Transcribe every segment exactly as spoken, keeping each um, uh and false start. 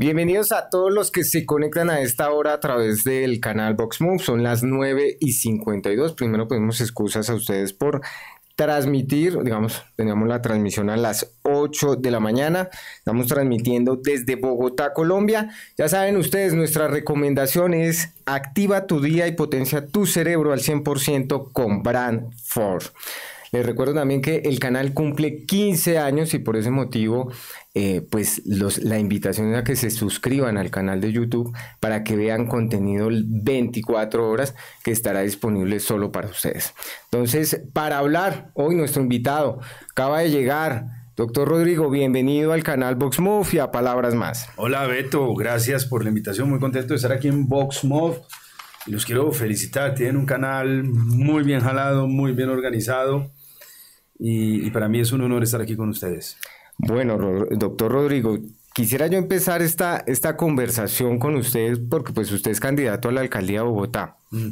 Bienvenidos a todos los que se conectan a esta hora a través del canal VoxMove. Son las nueve y cincuenta y dos. Primero pedimos excusas a ustedes por transmitir, digamos, teníamos la transmisión a las ocho de la mañana. Estamos transmitiendo desde Bogotá, Colombia. Ya saben ustedes, nuestra recomendación es activa tu día y potencia tu cerebro al cien por ciento con Brand Force. Les recuerdo también que el canal cumple quince años y por ese motivo eh, pues los, la invitación es a que se suscriban al canal de YouTube para que vean contenido veinticuatro horas que estará disponible solo para ustedes. Entonces, para hablar, hoy nuestro invitado acaba de llegar. Doctor Rodrigo, bienvenido al canal VoxMove y a Palabras Más. Hola Beto, gracias por la invitación, muy contento de estar aquí en VoxMove. Y los quiero felicitar, tienen un canal muy bien jalado, muy bien organizado. Y, y para mí es un honor estar aquí con ustedes. Bueno, doctor Rodrigo, quisiera yo empezar esta, esta conversación con ustedes porque pues usted es candidato a la alcaldía de Bogotá. Mm.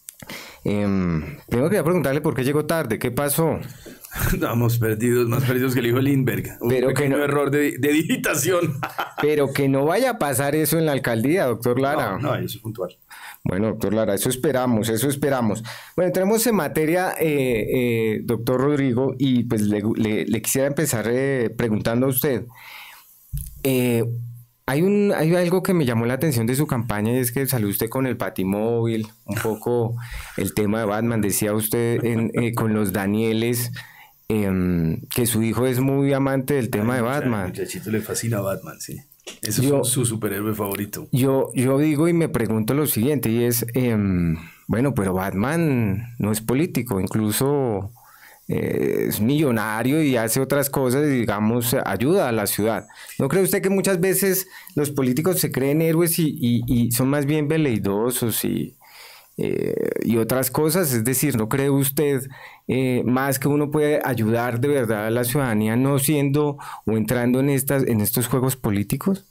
Eh, primero quería preguntarle por qué llegó tarde, ¿qué pasó? Estamos perdidos, más perdidos que el hijo de Lindbergh. Un pero pequeño que no, error de, de digitación. Pero que no vaya a pasar eso en la alcaldía, doctor Lara. No, no, eso es puntual. Bueno, doctor Lara, eso esperamos, eso esperamos. Bueno, entremos en materia, eh, eh, doctor Rodrigo, y pues le, le, le quisiera empezar eh, preguntando a usted. Eh, hay, un, hay algo que me llamó la atención de su campaña y es que salió usted con el Batimóvil, un poco el tema de Batman, decía usted en, eh, con los Danieles, eh, que su hijo es muy amante del tema Ay, de Batman. Al muchachito le fascina Batman, sí. Ese yo, es su superhéroe favorito. Yo, yo digo y me pregunto lo siguiente, y es, eh, bueno, pero Batman no es político, incluso eh, es millonario y hace otras cosas y, digamos, ayuda a la ciudad. ¿No cree usted que muchas veces los políticos se creen héroes y, y, y son más bien veleidosos y, eh, y otras cosas? Es decir, ¿no cree usted eh, más que uno puede ayudar de verdad a la ciudadanía no siendo o entrando en, estas, en estos juegos políticos?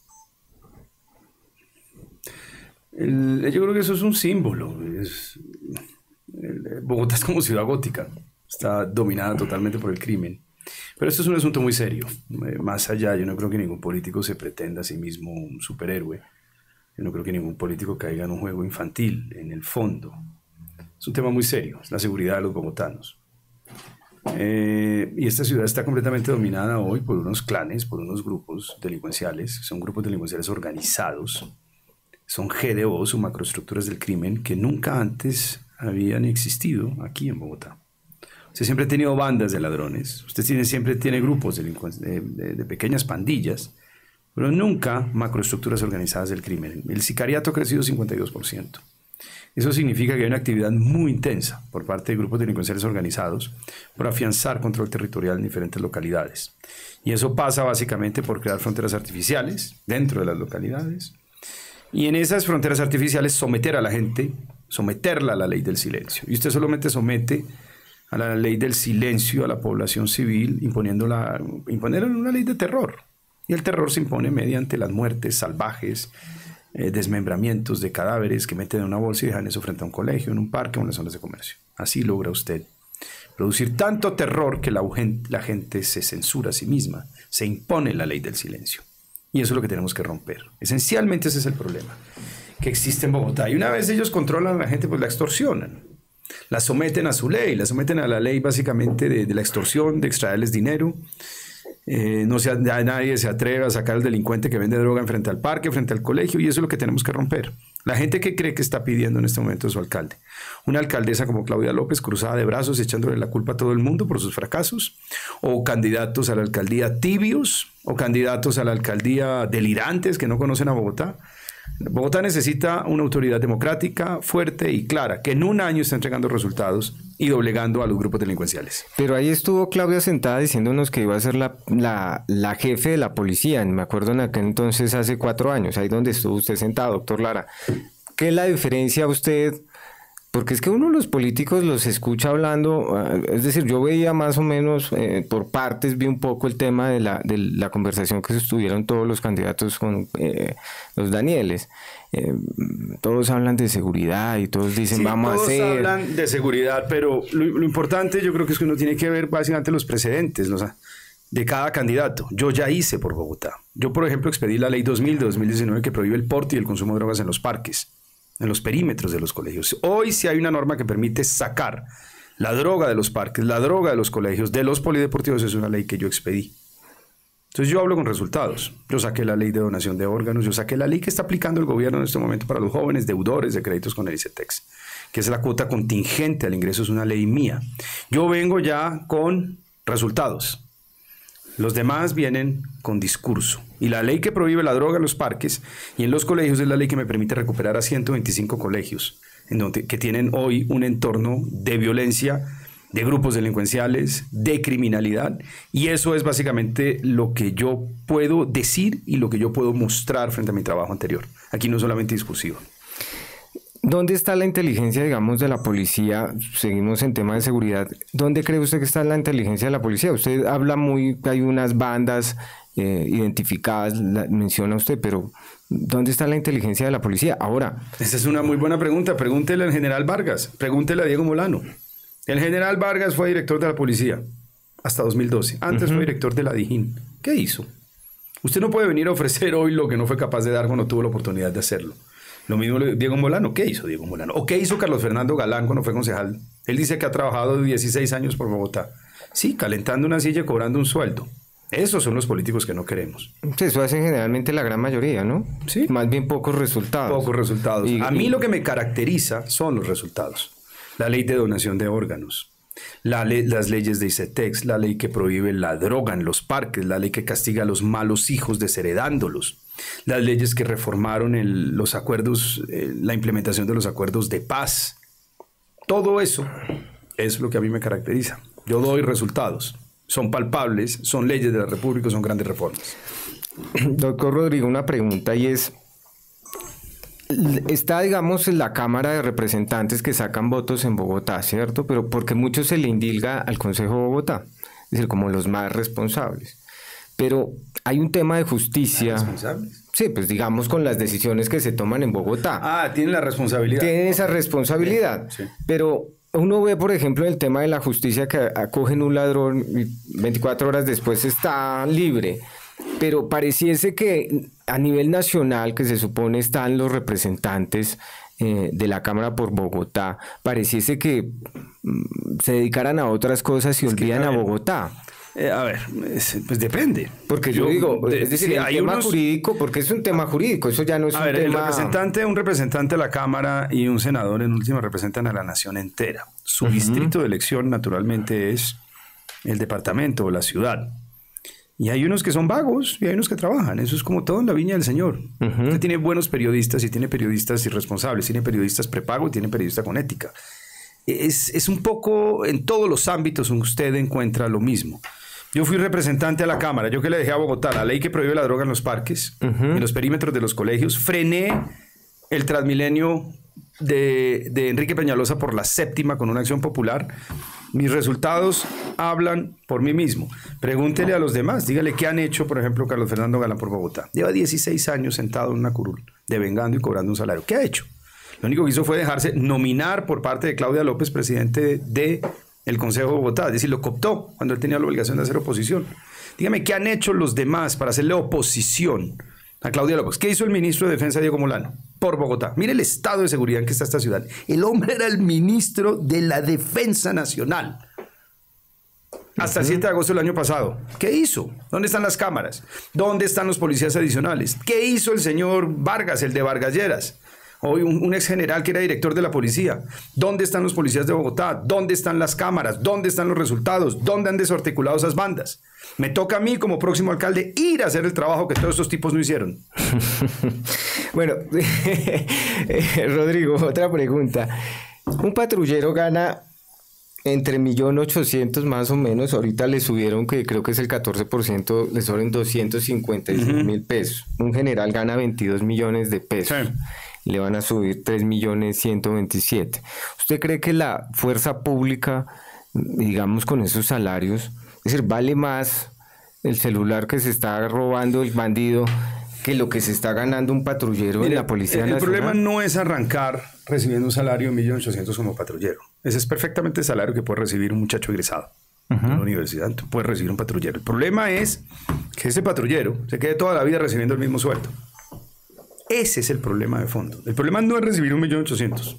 El, yo creo que eso es un símbolo. Es, el, Bogotá es como ciudad gótica, está dominada totalmente por el crimen. Pero esto es un asunto muy serio. Eh, más allá, yo no creo que ningún político se pretenda a sí mismo un superhéroe. Yo no creo que ningún político caiga en un juego infantil, en el fondo. Es un tema muy serio, es la seguridad de los bogotanos. Eh, y esta ciudad está completamente dominada hoy por unos clanes, por unos grupos delincuenciales. Son grupos delincuenciales organizados. Son G D Os o macroestructuras del crimen que nunca antes habían existido aquí en Bogotá. Usted siempre ha tenido bandas de ladrones, usted tiene, siempre tiene grupos de, de, de pequeñas pandillas, pero nunca macroestructuras organizadas del crimen. El sicariato ha crecido cincuenta y dos por ciento. Eso significa que hay una actividad muy intensa por parte de grupos delincuenciales organizados por afianzar control territorial en diferentes localidades. Y eso pasa básicamente por crear fronteras artificiales dentro de las localidades y en esas fronteras artificiales someter a la gente, someterla a la ley del silencio. Y usted solamente somete a la ley del silencio a la población civil imponiéndola, imponiéndole una ley de terror. Y el terror se impone mediante las muertes salvajes, eh, desmembramientos de cadáveres que meten en una bolsa y dejan eso frente a un colegio, en un parque o en las zonas de comercio. Así logra usted producir tanto terror que la, la gente se censura a sí misma, se impone la ley del silencio. Y eso es lo que tenemos que romper. Esencialmente ese es el problema que existe en Bogotá. Y una vez ellos controlan a la gente, pues la extorsionan. La someten a su ley, la someten a la ley básicamente de, de la extorsión, de extraerles dinero. Eh, no se, nadie se atreve a sacar al delincuente que vende droga frente al parque, frente al colegio, y eso es lo que tenemos que romper. La gente que cree que está pidiendo en este momento es su alcalde. Una alcaldesa como Claudia López, cruzada de brazos, echándole la culpa a todo el mundo por sus fracasos, o candidatos a la alcaldía tibios, o candidatos a la alcaldía delirantes que no conocen a Bogotá. Bogotá necesita una autoridad democrática fuerte y clara, que en un año está entregando resultados y doblegando a los grupos delincuenciales. Pero ahí estuvo Claudia sentada diciéndonos que iba a ser la, la, la jefe de la policía. Me acuerdo en aquel entonces, hace cuatro años, ahí donde estuvo usted sentado, doctor Lara. ¿Qué es la diferencia a usted? Porque es que uno de los políticos los escucha hablando, es decir, yo veía más o menos, eh, por partes, vi un poco el tema de la, de la conversación que sostuvieron todos los candidatos con eh, los Danieles. Eh, todos hablan de seguridad y todos dicen sí, vamos todos a hacer... hablan de seguridad, pero lo, lo importante yo creo que es que uno tiene que ver básicamente los precedentes, los, de cada candidato. Yo ya hice por Bogotá. Yo, por ejemplo, expedí la ley dos mil de dos mil diecinueve que prohíbe el porte y el consumo de drogas en los parques, en los perímetros de los colegios. Hoy sí hay una norma que permite sacar la droga de los parques, la droga de los colegios, de los polideportivos. Es una ley que yo expedí. Entonces yo hablo con resultados. Yo saqué la ley de donación de órganos, yo saqué la ley que está aplicando el gobierno en este momento para los jóvenes deudores de créditos con el ICETEX, que es la cuota contingente al ingreso, es una ley mía. Yo vengo ya con resultados. Los demás vienen con discurso. Y la ley que prohíbe la droga en los parques y en los colegios es la ley que me permite recuperar a ciento veinticinco colegios en donde, que tienen hoy un entorno de violencia, de grupos delincuenciales, de criminalidad, y eso es básicamente lo que yo puedo decir y lo que yo puedo mostrar frente a mi trabajo anterior. Aquí no solamente discursivo. ¿Dónde está la inteligencia, digamos, de la policía? Seguimos en tema de seguridad. ¿Dónde cree usted que está la inteligencia de la policía? Usted habla muy, hay unas bandas eh, identificadas, la, menciona usted, pero ¿dónde está la inteligencia de la policía ahora? Esa es una muy buena pregunta. Pregúntele al general Vargas, pregúntele a Diego Molano. El general Vargas fue director de la policía hasta dos mil doce. Antes uh-huh. fue director de la DIJÍN. ¿Qué hizo? Usted no puede venir a ofrecer hoy lo que no fue capaz de dar cuando tuvo la oportunidad de hacerlo. Lo mismo Diego Molano. ¿Qué hizo Diego Molano? ¿O qué hizo Carlos Fernando Galán cuando fue concejal? Él dice que ha trabajado dieciséis años por Bogotá. Sí, calentando una silla y cobrando un sueldo. Esos son los políticos que no queremos. Sí, eso hace generalmente la gran mayoría, ¿no? Sí. Más bien pocos resultados. Pocos resultados. Y, a mí lo que me caracteriza son los resultados. La ley de donación de órganos, la ley, las leyes de ICETEX, la ley que prohíbe la droga en los parques, la ley que castiga a los malos hijos desheredándolos, las leyes que reformaron el, los acuerdos, eh, la implementación de los acuerdos de paz. Todo eso es lo que a mí me caracteriza. Yo doy resultados. Son palpables, son leyes de la República, son grandes reformas. Doctor Rodrigo, una pregunta y es, está, digamos, en la Cámara de Representantes que sacan votos en Bogotá, ¿cierto? Pero porque mucho se le indilga al Consejo de Bogotá, es decir, como los más responsables. Pero hay un tema de justicia. ¿Responsables? Sí, pues digamos con las decisiones que se toman en Bogotá. Ah, tienen la responsabilidad. Tienen esa responsabilidad. Sí, sí. Pero uno ve, por ejemplo, el tema de la justicia que acogen un ladrón y veinticuatro horas después está libre. Pero pareciese que a nivel nacional, que se supone están los representantes eh, de la Cámara por Bogotá, pareciese que mm, se dedicaran a otras cosas y es olvidan que, a, ver, a Bogotá. Eh, a ver, es, pues depende. Porque yo, yo digo, de, es decir, sí, el hay tema unos... jurídico, porque es un tema jurídico, eso ya no es a un ver, tema... El representante, un representante de la Cámara y un senador en última representan a la nación entera. Su uh-huh. distrito de elección naturalmente es el departamento o la ciudad. Y hay unos que son vagos y hay unos que trabajan. Eso es como todo en la viña del Señor. Uh-huh. Usted tiene buenos periodistas y tiene periodistas irresponsables, tiene periodistas prepago y tiene periodistas con ética. Es, es un poco, en todos los ámbitos usted encuentra lo mismo. Yo fui representante a la Cámara, yo que le dejé a Bogotá la ley que prohíbe la droga en los parques, uh-huh. en los perímetros de los colegios, frené el Transmilenio de, de Enrique Peñalosa por la séptima con una acción popular. Mis resultados hablan por mí mismo. Pregúntele a los demás, dígale qué han hecho, por ejemplo, Carlos Fernando Galán por Bogotá. Lleva dieciséis años sentado en una curul, devengando y cobrando un salario. ¿Qué ha hecho? Lo único que hizo fue dejarse nominar por parte de Claudia López, presidente de el Consejo de Bogotá, es decir, lo cooptó cuando él tenía la obligación de hacer oposición. Dígame, ¿qué han hecho los demás para hacerle oposición a Claudia López? ¿Qué hizo el ministro de Defensa, Diego Molano, por Bogotá? Mire el estado de seguridad en que está esta ciudad. El hombre era el ministro de la Defensa Nacional. Hasta el siete de agosto del año pasado. ¿Qué hizo? ¿Dónde están las cámaras? ¿Dónde están los policías adicionales? ¿Qué hizo el señor Vargas, el de Vargas Lleras? Hoy un, un ex general que era director de la policía. ¿Dónde están los policías de Bogotá? ¿Dónde están las cámaras? ¿Dónde están los resultados? ¿Dónde han desarticulado esas bandas? Me toca a mí como próximo alcalde ir a hacer el trabajo que todos estos tipos no hicieron. Bueno, Rodrigo, otra pregunta. Un patrullero gana entre un millón ochocientos mil más o menos. Ahorita le subieron, que creo que es el catorce por ciento, le suben doscientos cincuenta y seis uh-huh. mil pesos. Un general gana veintidós millones de pesos. Sí. Le van a subir tres millones ciento veintisiete. ¿Usted cree que la fuerza pública, digamos con esos salarios, es decir, vale más el celular que se está robando el bandido que lo que se está ganando un patrullero? Mire, en la Policía el, Nacional? El problema no es arrancar recibiendo un salario de un millón ochocientos mil como patrullero. Ese es perfectamente el salario que puede recibir un muchacho egresado. uh-huh. de una universidad, tú puedes recibir un patrullero. El problema es que ese patrullero se quede toda la vida recibiendo el mismo sueldo. Ese es el problema de fondo. El problema no es recibir un millón ochocientos.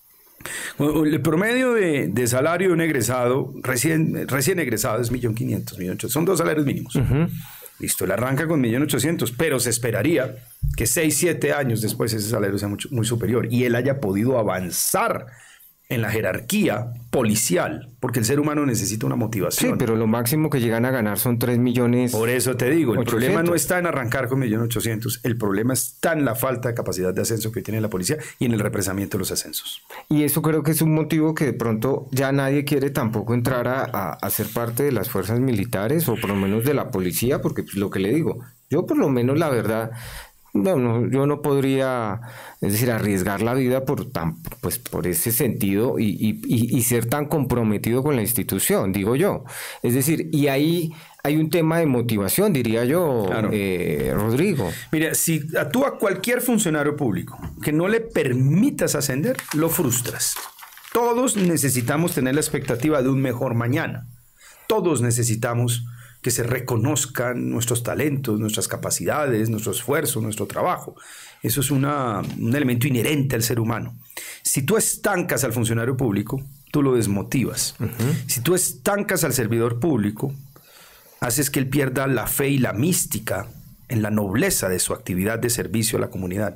El promedio de, de salario de un egresado, recién, recién egresado, es un millón quinientos, un millón ochocientos. Son dos salarios mínimos. Uh-huh. Listo, él arranca con un millón ochocientos, pero se esperaría que seis, siete años después ese salario sea mucho, muy superior y él haya podido avanzar en la jerarquía policial, porque el ser humano necesita una motivación. Sí, pero lo máximo que llegan a ganar son tres millones. Por eso te digo, el problema no está en arrancar con un millón ochocientos, el problema está en la falta de capacidad de ascenso que tiene la policía y en el represamiento de los ascensos. Y eso creo que es un motivo que de pronto ya nadie quiere tampoco entrar a, a, a ser parte de las fuerzas militares o por lo menos de la policía, porque pues, lo que le digo, yo por lo menos la verdad... No, no, yo no podría, es decir, arriesgar la vida por tan, pues por ese sentido y, y, y ser tan comprometido con la institución, digo yo. Es decir, y ahí hay un tema de motivación, diría yo, claro. eh, Rodrigo. Mira, si actúa cualquier funcionario público que no le permitas ascender, lo frustras. Todos necesitamos tener la expectativa de un mejor mañana. Todos necesitamos que se reconozcan nuestros talentos, nuestras capacidades, nuestro esfuerzo, nuestro trabajo. Eso es una, un elemento inherente al ser humano. Si tú estancas al funcionario público, tú lo desmotivas. Uh-huh. Si tú estancas al servidor público, haces que él pierda la fe y la mística en la nobleza de su actividad de servicio a la comunidad.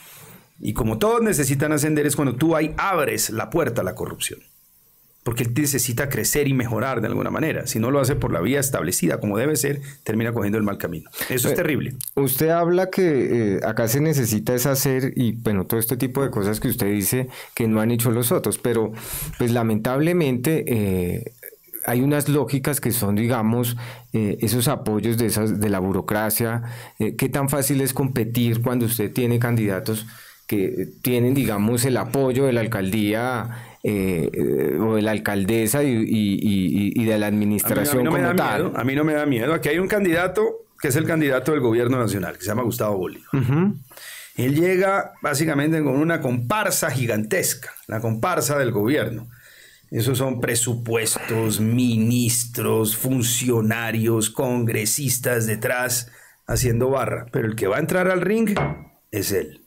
Y como todos necesitan ascender, es cuando tú ahí abres la puerta a la corrupción. Porque él necesita crecer y mejorar de alguna manera. Si no lo hace por la vía establecida como debe ser, termina cogiendo el mal camino. Eso es terrible. Usted habla que eh, acá se necesita es hacer y bueno, todo este tipo de cosas que usted dice que no han hecho los otros, pero pues lamentablemente eh, hay unas lógicas que son, digamos, eh, esos apoyos de, esas, de la burocracia. Eh, ¿Qué tan fácil es competir cuando usted tiene candidatos que tienen, digamos, el apoyo de la alcaldía eh, eh, o de la alcaldesa y, y, y, y de la administración a mí, a mí no como tal? Miedo, a mí no me da miedo. Aquí hay un candidato que es el candidato del gobierno nacional, que se llama Gustavo Bolívar. Uh-huh. Él llega básicamente con una comparsa gigantesca, la comparsa del gobierno. Esos son presupuestos, ministros, funcionarios, congresistas detrás haciendo barra. Pero el que va a entrar al ring es él.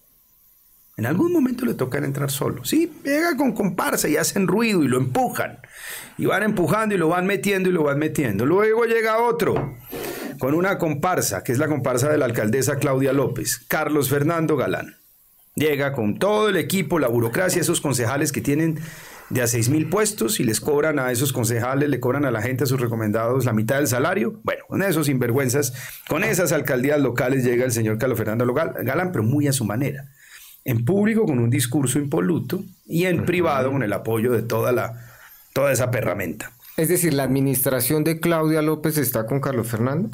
En algún momento le toca entrar solo. Sí, llega con comparsa y hacen ruido y lo empujan. Y van empujando y lo van metiendo y lo van metiendo. Luego llega otro con una comparsa, que es la comparsa de la alcaldesa Claudia López, Carlos Fernando Galán. Llega con todo el equipo, la burocracia, esos concejales que tienen de a seis mil puestos y les cobran a esos concejales, le cobran a la gente, a sus recomendados, la mitad del salario. Bueno, con esos sinvergüenzas, con esas alcaldías locales llega el señor Carlos Fernando Galán, pero muy a su manera. En público con un discurso impoluto y en uh-huh. privado con el apoyo de toda, la, toda esa perramenta. Es decir, ¿la administración de Claudia López está con Carlos Fernando?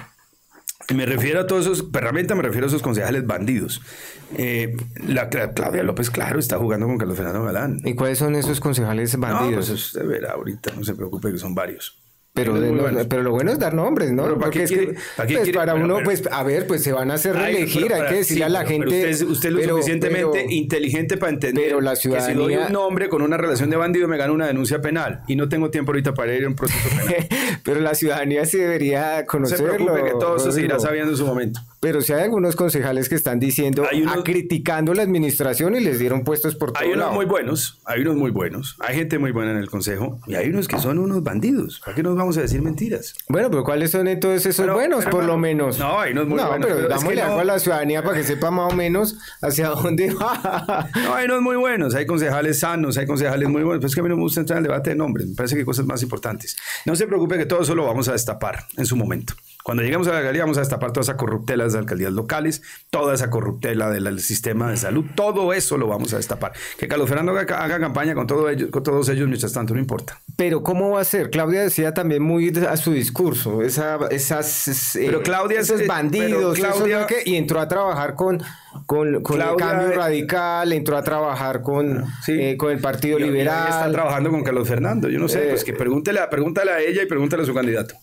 Me refiero a todos esos, perramenta me refiero a esos concejales bandidos. Eh, la, la Claudia López, claro, está jugando con Carlos Fernando Galán. ¿Y cuáles son esos concejales bandidos? No, pues usted verá ahorita, no se preocupe que son varios. Pero, de, no, pero lo bueno es dar nombres, ¿no? Pero ¿para qué quiere, que, ¿para, qué pues quiere? para pero, uno, pero, pues, a ver, pues se van a hacer reelegir, hay que decirle sí, a la gente... Pero usted, usted es lo pero, suficientemente pero, inteligente para entender pero la ciudadanía... que si doy un nombre con una relación de bandido me gano una denuncia penal y no tengo tiempo ahorita para ir a un proceso penal. Pero la ciudadanía sí debería conocerlo. No se preocupe que todo eso se irá sabiendo en su momento. Pero si hay algunos concejales que están diciendo, unos, a, criticando la administración y les dieron puestos por todo Hay unos lado. muy buenos, hay unos muy buenos, hay gente muy buena en el consejo y hay unos que son unos bandidos. ¿Para qué nos vamos a decir mentiras? Bueno, pero ¿cuáles son entonces esos pero, buenos, pero, por lo menos? No, hay unos muy no, buenos. Pero, pero dámosle es que algo no, a la ciudadanía para que sepa más o menos hacia dónde va. No, hay unos muy buenos, hay concejales sanos, hay concejales muy buenos. Pero es que a mí no me gusta entrar en el debate de nombres, me parece que hay cosas más importantes. No se preocupe que todo eso lo vamos a destapar en su momento. Cuando lleguemos a la alcaldía vamos a destapar toda esa corruptela de las alcaldías locales, toda esa corruptela del sistema de salud, todo eso lo vamos a destapar. Que Carlos Fernando haga, haga campaña con, todo ello, con todos ellos, mientras tanto, no importa. Pero ¿cómo va a ser? Claudia decía también muy a su discurso, esa, esas, pero Claudia, esos eh, bandidos, pero Claudia, eso, que, y entró a trabajar con, con, con Claudia, el Cambio Radical, entró a trabajar con, sí, eh, con el Partido y, Liberal. Y está trabajando con Carlos Fernando, yo no sé, eh, pues que pregúntele, pregúntale a ella y pregúntale a su candidato.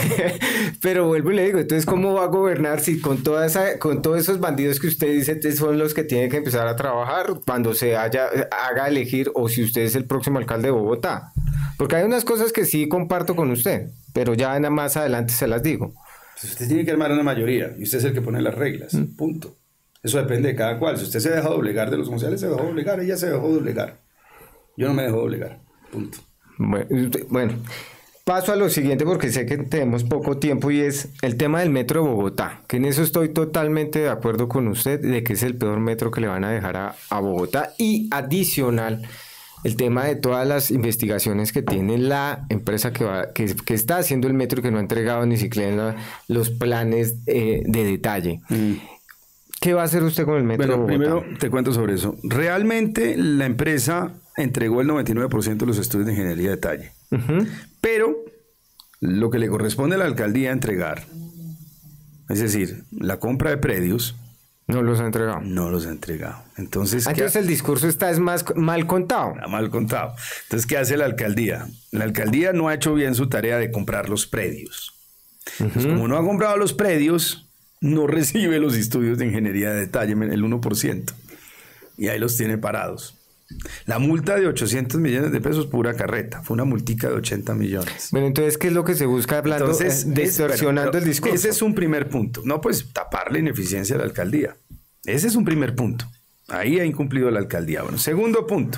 Pero vuelvo y le digo, entonces ¿cómo va a gobernar si con toda esa, con todos esos bandidos que usted dice son los que tienen que empezar a trabajar cuando se haya, haga elegir o si usted es el próximo alcalde de Bogotá? Porque hay unas cosas que sí comparto con usted, pero ya más adelante se las digo. Entonces usted tiene que armar una mayoría y usted es el que pone las reglas, mm. punto. Eso depende de cada cual. Si usted se deja doblegar de los González, se dejó doblegar, ella se dejó doblegar. Yo no me dejo doblegar, punto. Bueno, bueno, paso a lo siguiente porque sé que tenemos poco tiempo y es el tema del metro de Bogotá, que en eso estoy totalmente de acuerdo con usted, de que es el peor metro que le van a dejar a, a Bogotá, y adicional el tema de todas las investigaciones que tiene la empresa que, va, que, que está haciendo el metro y que no ha entregado ni siquiera los planes eh, de detalle. Mm. ¿Qué va a hacer usted con el metro bueno, de Bogotá? Primero te cuento sobre eso. Realmente la empresa entregó el noventa y nueve por ciento de los estudios de ingeniería de detalle. Uh-huh. Pero lo que le corresponde a la alcaldía entregar, es decir, la compra de predios, no los ha entregado. No los ha entregado. Entonces, Entonces el discurso está es más mal contado. Está mal contado. Entonces, ¿qué hace la alcaldía? La alcaldía no ha hecho bien su tarea de comprar los predios. Uh-huh. Entonces, como no ha comprado los predios, no recibe los estudios de ingeniería de detalle, el uno por ciento. Y ahí los tiene parados. La multa de ochocientos millones de pesos, pura carreta. Fue una multica de ochenta millones. Bueno, entonces, ¿qué es lo que se busca hablando? Entonces, eh, distorsionando es, bueno, el discurso. Ese es un primer punto. No, pues tapar la ineficiencia de la alcaldía. Ese es un primer punto. Ahí ha incumplido la alcaldía. Bueno, segundo punto.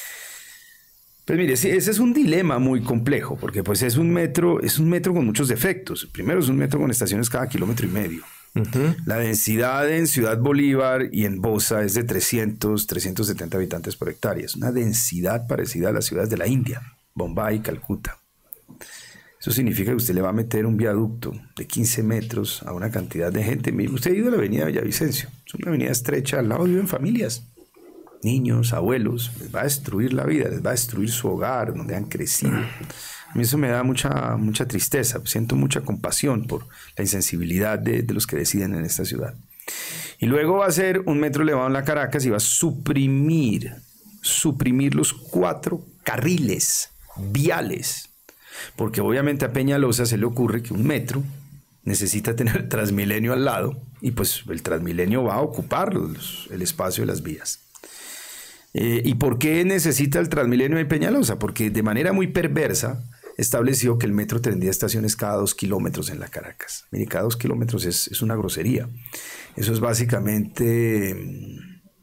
Pues mire, sí, ese es un dilema muy complejo, porque pues es un metro, es un metro con muchos defectos. Primero, es un metro con estaciones cada kilómetro y medio. Uh-huh. La densidad en Ciudad Bolívar y en Bosa es de trescientos, trescientos setenta habitantes por hectárea. Es una densidad parecida a las ciudades de la India, Bombay y Calcuta. Eso significa que usted le va a meter un viaducto de quince metros a una cantidad de gente. Usted ha ido a la avenida Villavicencio. Es una avenida estrecha, al lado viven familias, niños, abuelos. Les va a destruir la vida, les va a destruir su hogar, donde han crecido. A mí eso me da mucha, mucha tristeza, siento mucha compasión por la insensibilidad de, de los que deciden en esta ciudad. Y luego va a ser un metro elevado en la Caracas y va a suprimir, suprimir los cuatro carriles viales. Porque obviamente a Peñalosa se le ocurre que un metro necesita tener el Transmilenio al lado y pues el Transmilenio va a ocupar los, el espacio de las vías. Eh, ¿Y por qué necesita el Transmilenio de Peñalosa? Porque de manera muy perversa estableció que el metro tendría estaciones cada dos kilómetros en la Caracas. Mire, cada dos kilómetros es, es una grosería. Eso es básicamente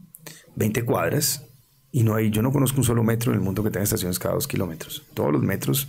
veinte cuadras y no hay, yo no conozco un solo metro en el mundo que tenga estaciones cada dos kilómetros. Todos los metros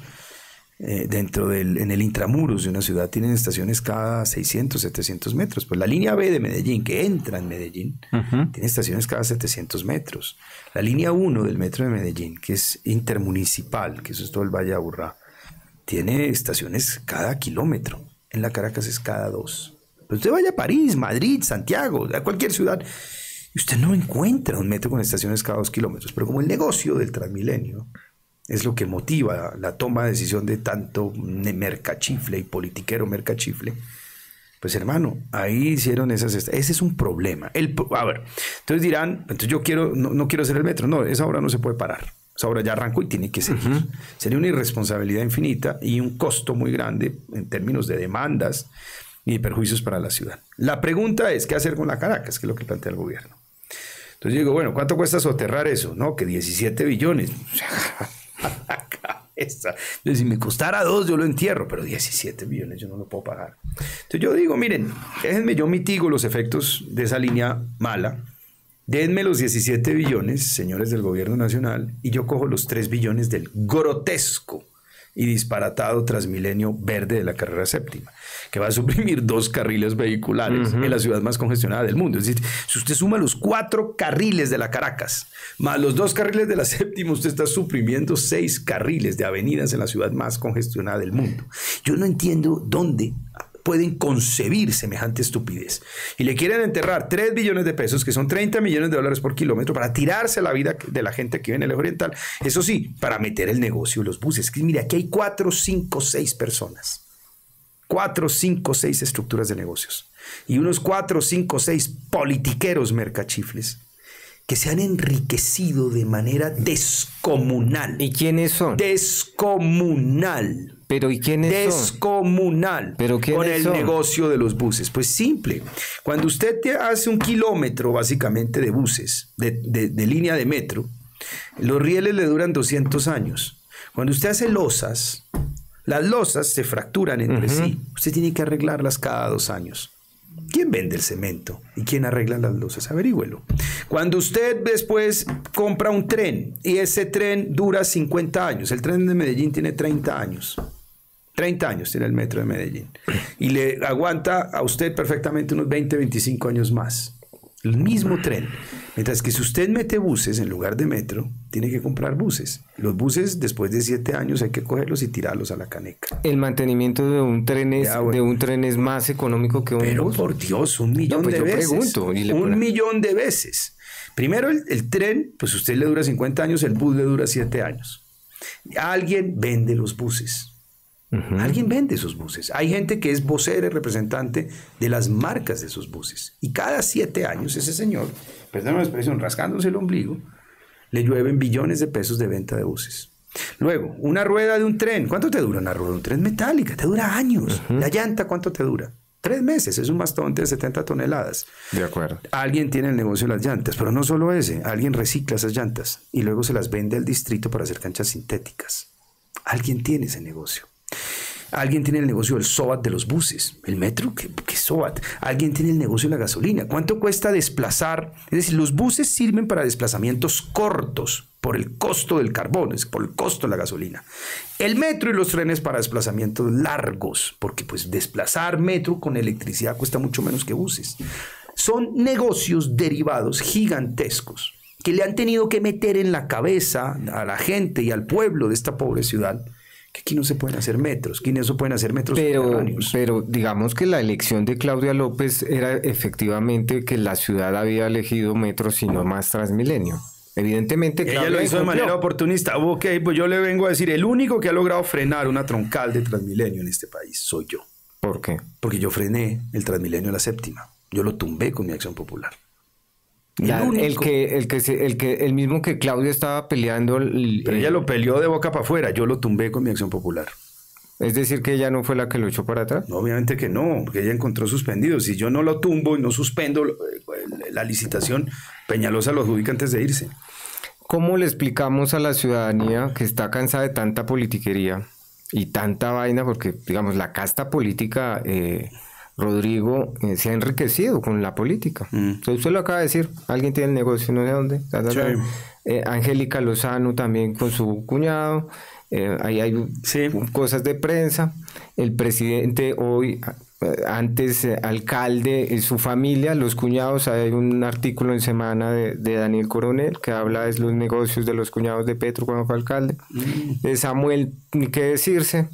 eh, dentro del, en el intramuros de una ciudad tienen estaciones cada seiscientos, setecientos metros. Pues la línea B de Medellín, que entra en Medellín, uh-huh. tiene estaciones cada setecientos metros. La línea uno del metro de Medellín, que es intermunicipal, que eso es todo el Valle de Aburrá, tiene estaciones cada kilómetro. En la Caracas es cada dos. Pero usted vaya a París, Madrid, Santiago, a cualquier ciudad, y usted no encuentra un metro con estaciones cada dos kilómetros. Pero como el negocio del Transmilenio es lo que motiva la toma de decisión de tanto mercachifle y politiquero mercachifle, pues hermano, ahí hicieron esas... Ese es un problema. El, a ver, entonces dirán, entonces yo quiero, no, no quiero hacer el metro. No, esa obra no se puede parar. Esa obra ya arrancó y tiene que seguir. Uh-huh. Sería una irresponsabilidad infinita y un costo muy grande en términos de demandas y perjuicios para la ciudad. La pregunta es, ¿qué hacer con la Caracas? Que es lo que plantea el gobierno. Entonces yo digo, bueno, ¿cuánto cuesta soterrar eso? No, que diecisiete billones. O sea, a la cabeza. Entonces, si me costara dos, yo lo entierro, pero diecisiete billones yo no lo puedo pagar. Entonces yo digo, miren, déjenme, yo mitigo los efectos de esa línea mala. Denme los diecisiete billones, señores del gobierno nacional, y yo cojo los tres billones del grotesco y disparatado Transmilenio verde de la carrera séptima, que va a suprimir dos carriles vehiculares uh-huh. en la ciudad más congestionada del mundo. Es decir, si usted suma los cuatro carriles de la Caracas, más los dos carriles de la séptima, usted está suprimiendo seis carriles de avenidas en la ciudad más congestionada del mundo. Yo no entiendo dónde pueden concebir semejante estupidez. Y le quieren enterrar tres billones de pesos, que son treinta millones de dólares por kilómetro, para tirarse a la vida de la gente que vive en el eje oriental. Eso sí, para meter el negocio de los buses. Que mire, aquí hay cuatro, cinco, seis personas. Cuatro, cinco, seis estructuras de negocios. Y unos cuatro, cinco, seis politiqueros mercachifles que se han enriquecido de manera descomunal. ¿Y quiénes son? Descomunal. ¿Pero y quiénes Descomunal. son? ¿Pero quiénes con el son? negocio de los buses. Pues simple. Cuando usted te hace un kilómetro básicamente de buses, de, de, de línea de metro, los rieles le duran doscientos años. Cuando usted hace losas, las losas se fracturan entre uh-huh. sí. Usted tiene que arreglarlas cada dos años. ¿Quién vende el cemento? ¿Y quién arregla las losas? Averígüelo. Cuando usted después compra un tren y ese tren dura cincuenta años, el tren de Medellín tiene treinta años. treinta años tiene el metro de Medellín. Y le aguanta a usted perfectamente unos veinte, veinticinco años más. El mismo tren. Mientras que si usted mete buses en lugar de metro, tiene que comprar buses. Los buses, después de siete años, hay que cogerlos y tirarlos a la caneca. El mantenimiento de un tren es, ya, bueno. de un tren es más económico que un Pero bus. Por Dios, un millón no, pues de yo veces. Pregunto, y le un millón de veces. Primero, el, el tren, pues usted le dura cincuenta años, el bus le dura siete años. Alguien vende los buses. Uh-huh. Alguien vende esos buses. Hay gente que es vocera y representante de las marcas de esos buses. Y cada siete años ese señor, perdón la expresión, rascándose el ombligo, le llueven billones de pesos de venta de buses. Luego, una rueda de un tren. ¿Cuánto te dura una rueda de un tren metálica? Te dura años. Uh-huh. La llanta, ¿cuánto te dura? Tres meses. Es un mastodonte de setenta toneladas. De acuerdo. Alguien tiene el negocio de las llantas, pero no solo ese. Alguien recicla esas llantas y luego se las vende al distrito para hacer canchas sintéticas. Alguien tiene ese negocio. Alguien tiene el negocio del SOAT de los buses. ¿El metro? ¿Qué, qué SOAT? Alguien tiene el negocio de la gasolina. ¿Cuánto cuesta desplazar? Es decir, los buses sirven para desplazamientos cortos por el costo del carbón, es por el costo de la gasolina. El metro y los trenes para desplazamientos largos, porque pues desplazar metro con electricidad cuesta mucho menos que buses. Son negocios derivados gigantescos que le han tenido que meter en la cabeza a la gente y al pueblo de esta pobre ciudad que aquí no se pueden hacer metros, que no se pueden hacer metros pero, pero digamos que la elección de Claudia López era efectivamente que la ciudad había elegido metros y no más Transmilenio. Evidentemente Claudia ella lo hizo de manera oportunista. Ok, pues yo le vengo a decir, el único que ha logrado frenar una troncal de Transmilenio en este país soy yo. ¿Por qué? Porque yo frené el Transmilenio a la séptima. Yo lo tumbé con mi acción popular. La, el, el que el que se, el que el mismo que Claudia estaba peleando el, pero ella lo peleó de boca para afuera, yo lo tumbé con mi acción popular. Es decir, que ella no fue la que lo echó para atrás. No, obviamente que no, porque ella encontró suspendido. Si yo no lo tumbo y no suspendo la licitación, Peñalosa lo adjudica antes de irse. ¿Cómo le explicamos a la ciudadanía que está cansada de tanta politiquería y tanta vaina? Porque digamos la casta política eh, Rodrigo eh, se ha enriquecido con la política. Mm. Entonces, usted lo acaba de decir, alguien tiene el negocio, no sé dónde. Ta, ta, ta. Sí. Eh, Angélica Lozano también con su cuñado. Eh, ahí hay sí. cosas de prensa. El presidente hoy, eh, antes eh, alcalde, y su familia, los cuñados. Hay un artículo en Semana de, de Daniel Coronel que habla de los negocios de los cuñados de Petro cuando fue alcalde. Mm. De Samuel, ni qué decirse.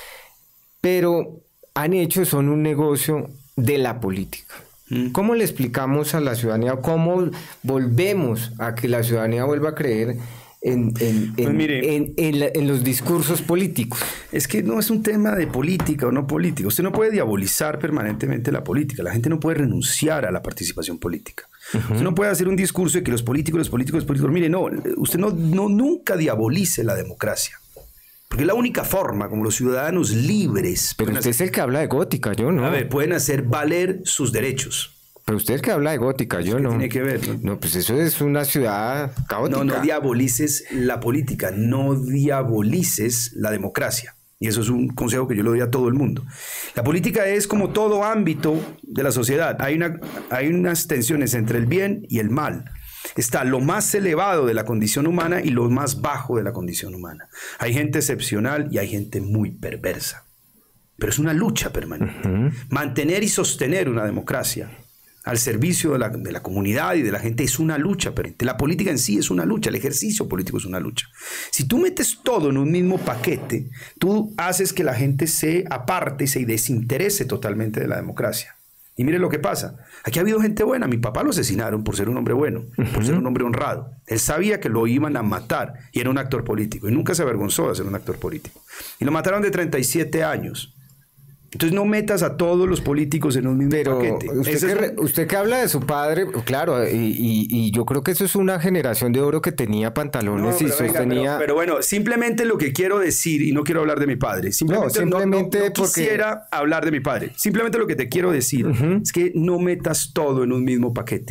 Pero han hecho, son un negocio de la política. ¿Cómo le explicamos a la ciudadanía, cómo volvemos a que la ciudadanía vuelva a creer en, en, pues en, mire, en, en, la, en los discursos políticos? Es que no es un tema de política o no política. Usted no puede diabolizar permanentemente la política. La gente no puede renunciar a la participación política. Uh-huh. Usted no puede hacer un discurso de que los políticos, los políticos, los políticos... Mire, no, usted no, no nunca diabolice la democracia. Porque es la única forma como los ciudadanos libres... Pero usted hacer, es el que habla de gótica, yo no. A ver, pueden hacer valer sus derechos. Pero usted es el que habla de gótica, yo no. ¿Qué tiene que ver? ¿no? no, pues eso es una ciudad caótica. No, no diabolices la política, no diabolices la democracia. Y eso es un consejo que yo le doy a todo el mundo. La política es como todo ámbito de la sociedad. Hay, una, hay unas tensiones entre el bien y el mal. Está lo más elevado de la condición humana y lo más bajo de la condición humana. Hay gente excepcional y hay gente muy perversa. Pero es una lucha permanente. Uh-huh. Mantener y sostener una democracia al servicio de la, de la comunidad y de la gente es una lucha permanente. La política en sí es una lucha, el ejercicio político es una lucha. Si tú metes todo en un mismo paquete, tú haces que la gente se aparte y se desinterese totalmente de la democracia. Y mire lo que pasa. Aquí ha habido gente buena. Mi papá lo asesinaron por ser un hombre bueno, uh-huh. por ser un hombre honrado. Él sabía que lo iban a matar y era un actor político. Y nunca se avergonzó de ser un actor político. Y lo mataron de treinta y siete años. Entonces no metas a todos los políticos en un mismo Pero paquete. Usted que, es... usted que habla de su padre, claro, y, y, y yo creo que eso es una generación de oro que tenía pantalones no, y sostenía... Venga, pero, pero bueno, simplemente lo que quiero decir, y no quiero hablar de mi padre, simplemente no, simplemente no, no, no porque... quisiera hablar de mi padre. Simplemente lo que te quiero decir uh-huh. es que no metas todo en un mismo paquete.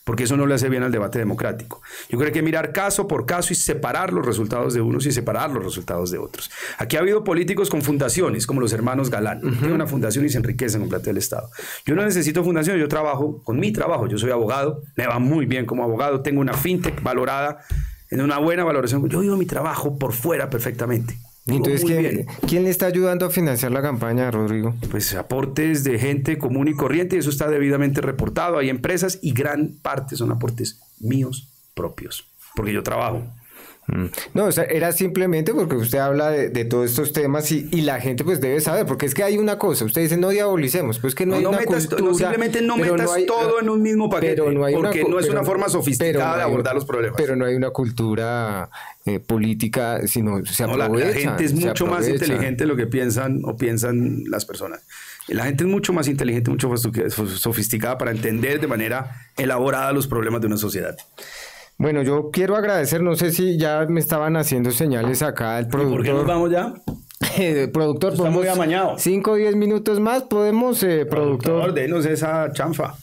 porque eso no le hace bien al debate democrático. Yo creo que hay que mirar caso por caso y separar los resultados de unos y separar los resultados de otros. Aquí ha habido políticos con fundaciones, como los hermanos Galán. Uh-huh. Tienen una fundación y se enriquecen con plata del Estado. Yo no necesito fundación, yo trabajo con mi trabajo. Yo soy abogado, me va muy bien como abogado, tengo una fintech valorada en una buena valoración. Yo vivo mi trabajo por fuera perfectamente. Entonces, ¿quién, ¿quién le está ayudando a financiar la campaña, Rodrigo? Pues aportes de gente común y corriente, y eso está debidamente reportado. Hay empresas y gran parte son aportes míos propios, porque yo trabajo. No, o sea, era simplemente porque usted habla de, de todos estos temas y, y la gente pues debe saber, porque es que hay una cosa, usted dice no diabolicemos, pues que no, no hay no una metas, cultura, no, simplemente no metas no hay, todo en un mismo paquete, pero no hay porque una, no es pero, una forma sofisticada no de abordar los problemas. Pero no hay una cultura eh, política, sino se aprovecha. No, la, la gente es mucho más inteligente de lo que piensan o piensan las personas. La gente es mucho más inteligente, mucho más sofisticada para entender de manera elaborada los problemas de una sociedad. Bueno, yo quiero agradecer, no sé si ya me estaban haciendo señales acá el productor. ¿Por qué nos vamos ya? Eh, productor, está muy amañado. cinco o diez minutos más, podemos, eh, productor. Productor, denos esa chanfa.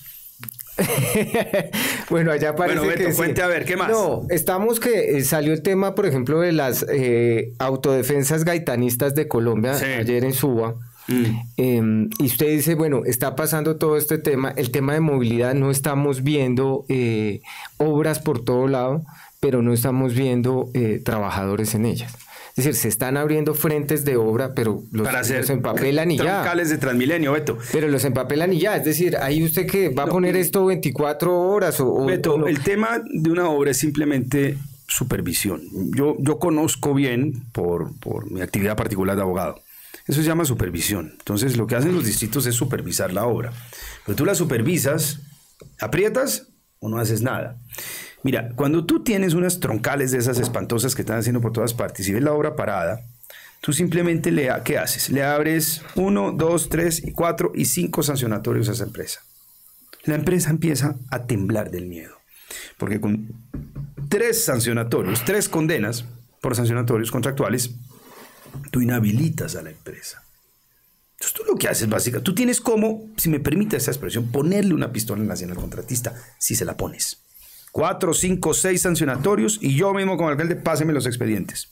Bueno, allá parece bueno, Beto, que cuente sí. A ver, ¿qué más? No, estamos que eh, salió el tema, por ejemplo, de las eh, autodefensas gaitanistas de Colombia, sí. Ayer en Suba. Mm. Eh, y usted dice, bueno, está pasando todo este tema, el tema de movilidad, no estamos viendo eh, obras por todo lado, pero no estamos viendo eh, trabajadores en ellas. Es decir, se están abriendo frentes de obra, pero los, Para hacer los empapelan y ya. Troncales de Transmilenio, Beto. Pero los empapelan y ya. Es decir, ahí usted que va a no, poner esto veinticuatro horas o... Beto, o no. El tema de una obra es simplemente supervisión. Yo, yo conozco bien, por, por mi actividad particular de abogado, eso se llama supervisión. Entonces, lo que hacen los distritos es supervisar la obra. Pero tú la supervisas, aprietas o no haces nada. Mira, cuando tú tienes unas troncales de esas espantosas que están haciendo por todas partes y ves la obra parada, tú simplemente le, ¿qué haces? Le abres uno, dos, tres, y cuatro y cinco sancionatorios a esa empresa. La empresa empieza a temblar del miedo. Porque con tres sancionatorios, tres condenas por sancionatorios contractuales, tú inhabilitas a la empresa. Entonces tú lo que haces básicamente, tú tienes como, si me permite esa expresión, ponerle una pistola en la sien al contratista, si se la pones. Cuatro, cinco, seis sancionatorios y yo mismo como alcalde, páseme los expedientes.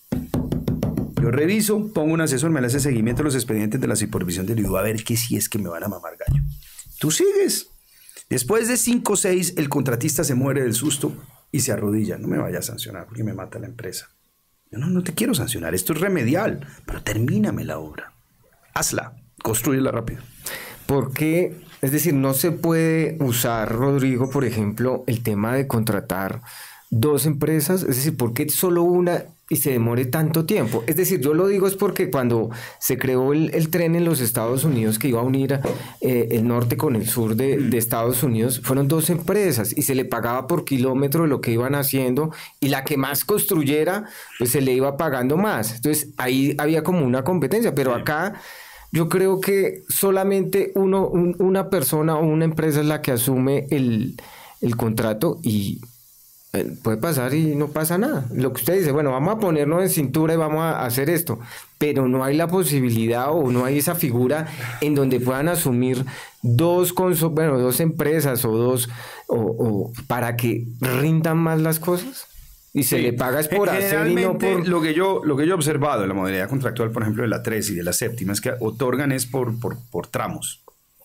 Yo reviso, pongo un asesor, me le hace seguimiento a los expedientes de la supervisión del I D U a ver que si es que me van a mamar gallo. Tú sigues. Después de cinco o seis, el contratista se muere del susto y se arrodilla. No me vaya a sancionar porque me mata la empresa. Yo no, no te quiero sancionar, esto es remedial, pero termíname la obra. Hazla, construyela rápido. ¿Por qué? Es decir, no se puede usar, Rodrigo, por ejemplo, el tema de contratar dos empresas, es decir, ¿por qué solo una y se demore tanto tiempo? Es decir, yo lo digo es porque cuando se creó el, el tren en los Estados Unidos que iba a unir eh, el norte con el sur de, de Estados Unidos, fueron dos empresas y se le pagaba por kilómetro de lo que iban haciendo y la que más construyera, pues se le iba pagando más. Entonces, ahí había como una competencia, pero acá yo creo que solamente uno, un, una persona o una empresa es la que asume el, el contrato y puede pasar y no pasa nada. Lo que usted dice, bueno, vamos a ponernos en cintura y vamos a hacer esto, pero no hay la posibilidad o no hay esa figura en donde puedan asumir dos, conso- bueno, dos empresas o dos, o, o para que rindan más las cosas. Y se sí. le paga es por hacer y no por... Lo que, yo, lo que yo he observado en la modalidad contractual, por ejemplo, de la tres y de la séptima, es que otorgan es por, por, por tramos.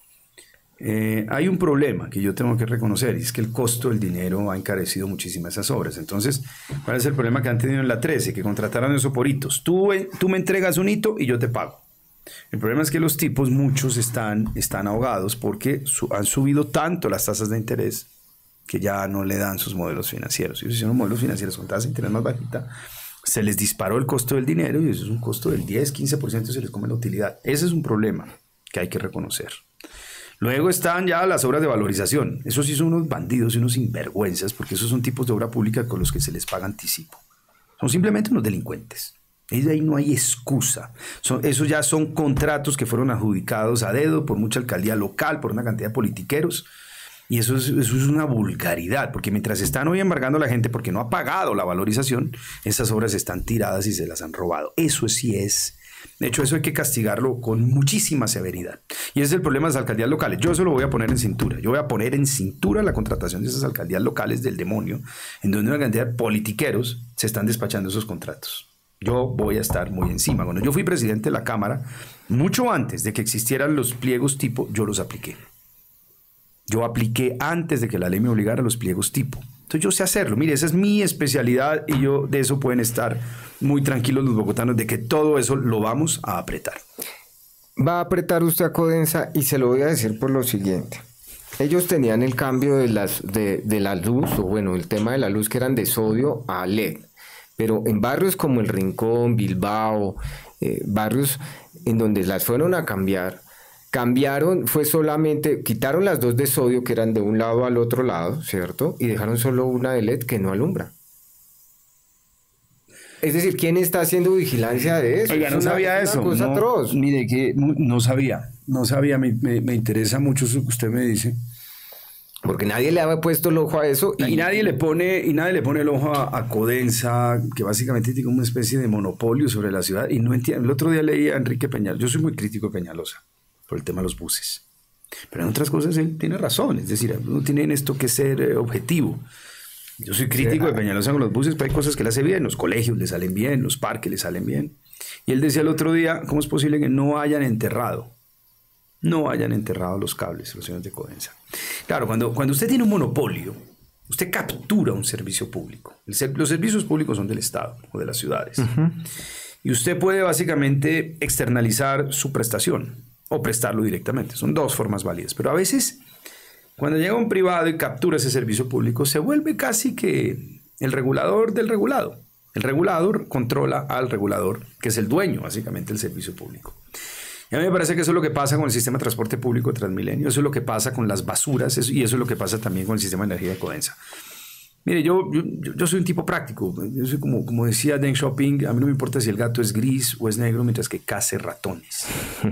Eh, hay un problema que yo tengo que reconocer y es que el costo del dinero ha encarecido muchísimo esas obras. Entonces, ¿cuál es el problema que han tenido en la trece? Que contrataron eso por hitos. Tú, tú me entregas un hito y yo te pago. El problema es que los tipos, muchos están, están ahogados porque su, han subido tanto las tasas de interés que ya no le dan sus modelos financieros. Si hicieron modelos financieros con tasas de interés más bajita, se les disparó el costo del dinero y eso es un costo del diez, quince por ciento, se les come la utilidad. Ese es un problema que hay que reconocer. Luego están ya las obras de valorización. Esos sí son unos bandidos y unos sinvergüenzas, porque esos son tipos de obra pública con los que se les paga anticipo. Son simplemente unos delincuentes. Y de ahí no hay excusa. Son, esos ya son contratos que fueron adjudicados a dedo por mucha alcaldía local, por una cantidad de politiqueros. Y eso es, eso es una vulgaridad, porque mientras están hoy embargando a la gente porque no ha pagado la valorización, esas obras están tiradas y se las han robado. Eso sí es De hecho, eso hay que castigarlo con muchísima severidad. Y ese es el problema de las alcaldías locales. Yo eso lo voy a poner en cintura. Yo voy a poner en cintura la contratación de esas alcaldías locales del demonio, en donde una cantidad de politiqueros se están despachando esos contratos. Yo voy a estar muy encima. Cuando yo fui presidente de la Cámara, mucho antes de que existieran los pliegos tipo, yo los apliqué. Yo apliqué antes de que la ley me obligara a los pliegos tipo. Entonces yo sé hacerlo. Mire, esa es mi especialidad y yo de eso pueden estar muy tranquilos los bogotanos, de que todo eso lo vamos a apretar. Va a apretar usted a Codensa y se lo voy a decir por lo siguiente. Ellos tenían el cambio de, las, de, de la luz, o bueno, el tema de la luz que eran de sodio a L E D. Pero en barrios como El Rincón, Bilbao, eh, barrios en donde las fueron a cambiar, cambiaron, fue solamente, quitaron las dos de sodio que eran de un lado al otro lado, ¿cierto? Y dejaron solo una de L E D que no alumbra. Es decir, ¿quién está haciendo vigilancia de eso? Oiga, no es una, sabía es eso. una cosa no, atroz. Mire, que no, no sabía, no sabía, me, me, me interesa mucho eso que usted me dice. Porque nadie le había puesto el ojo a eso. Y, y nadie le pone, y nadie le pone el ojo a, a Codensa, que básicamente tiene una especie de monopolio sobre la ciudad. Y no entiendo. El otro día leí a Enrique Peñalosa. Yo soy muy crítico de Peñalosa por el tema de los buses. Pero en otras cosas él tiene razón. Es decir, uno tiene en esto que ser eh, objetivo. Yo soy crítico sí, de Peñalosa con los buses, pero hay cosas que le hace bien. Los colegios le salen bien, los parques le salen bien. Y él decía el otro día, ¿cómo es posible que no hayan enterrado? No hayan enterrado los cables, los señores de Codensa. Claro, cuando, cuando usted tiene un monopolio, usted captura un servicio público. El, los servicios públicos son del Estado o de las ciudades. Uh-huh. Y usted puede básicamente externalizar su prestación o prestarlo directamente. Son dos formas válidas. Pero a veces, cuando llega un privado y captura ese servicio público, se vuelve casi que el regulador del regulado. El regulador controla al regulador, que es el dueño, básicamente, del servicio público. Y a mí me parece que eso es lo que pasa con el sistema de transporte público de Transmilenio, eso es lo que pasa con las basuras, eso, y eso es lo que pasa también con el sistema de energía de Codensa. Mire, yo, yo, yo soy un tipo práctico, yo soy como, como decía Deng Xiaoping, a mí no me importa si el gato es gris o es negro mientras que case ratones.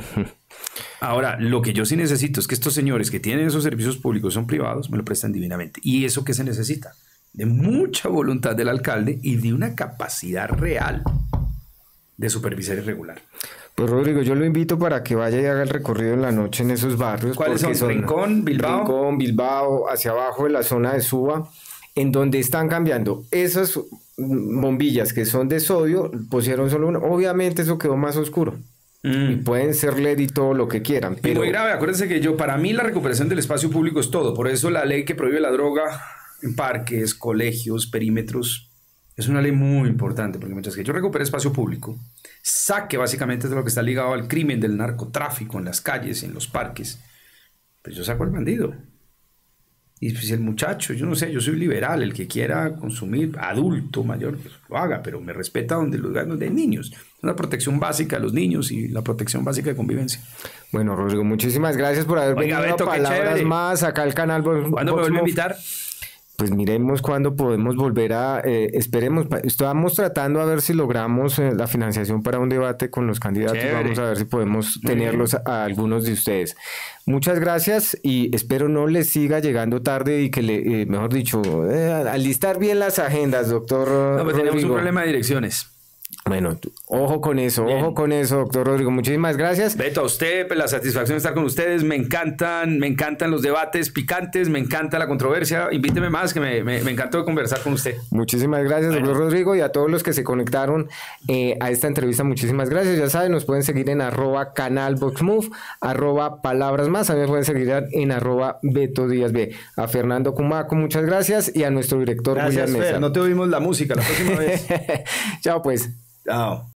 Ahora, lo que yo sí necesito es que estos señores que tienen esos servicios públicos son privados, me lo prestan divinamente. ¿Y eso qué se necesita? De mucha voluntad del alcalde y de una capacidad real de supervisar y regular. Pues Rodrigo, yo lo invito para que vaya y haga el recorrido en la noche en esos barrios. ¿Cuáles son? son? Rincón, Bilbao. Rincón, Bilbao, hacia abajo de la zona de Suba, en donde están cambiando esas bombillas que son de sodio, pusieron solo una. Obviamente eso quedó más oscuro. Mm. Y pueden ser L E D y todo lo que quieran. Pero... muy grave, acuérdense que yo, para mí la recuperación del espacio público es todo. Por eso la ley que prohíbe la droga en parques, colegios, perímetros, es una ley muy importante, porque mientras que yo recupere espacio público, saque básicamente de lo que está ligado al crimen del narcotráfico en las calles, en los parques, pues yo saco al bandido. Y pues el muchacho, yo no sé, yo soy liberal, el que quiera consumir, adulto, mayor, pues lo haga, pero me respeta donde los lugares de niños. Una protección básica a los niños y la protección básica de convivencia. Bueno, Rodrigo, muchísimas gracias por haber Oiga, venido Beto, a Palabras Más acá al canal. ¿Cuándo me vuelve a invitar? Pues miremos cuándo podemos volver a, eh, esperemos, estamos tratando a ver si logramos eh, la financiación para un debate con los candidatos. Chévere. Vamos a ver si podemos Muy tenerlos a, a algunos de ustedes. Muchas gracias y espero no les siga llegando tarde y que, le, eh, mejor dicho, eh, alistar bien las agendas, doctor No, pues tenemos un problema de direcciones. Bueno, ojo con eso, Bien. ojo con eso, doctor Rodrigo. Muchísimas gracias. Beto, a usted, pues, la satisfacción de estar con ustedes. Me encantan, me encantan los debates picantes, me encanta la controversia. Invíteme más, que me, me, me encantó conversar con usted. Muchísimas gracias, bueno. doctor Rodrigo, y a todos los que se conectaron eh, a esta entrevista, muchísimas gracias. Ya saben, nos pueden seguir en arroba canal Voxmove, arroba palabras más. También pueden seguir en arroba Beto Díaz B. A Fernando Cumaco, muchas gracias, y a nuestro director gracias, William Mesa. Fer, no te oímos la música la próxima vez. Chao, pues. Chao.